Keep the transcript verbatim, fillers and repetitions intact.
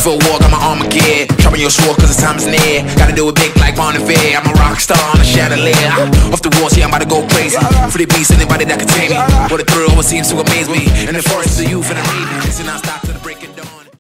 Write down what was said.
for a war, got my armor gear. Sharpen your sword cause the time is near. Gotta do it big like Bon Iver. I'm a rock star on a chandelier. Off the walls, yeah, I'm about to go crazy. For the beast, anybody that can tame me. What a thrill, what seems to amaze me. In the forest of youth and the raven. Listen, I stop to the break of dawn.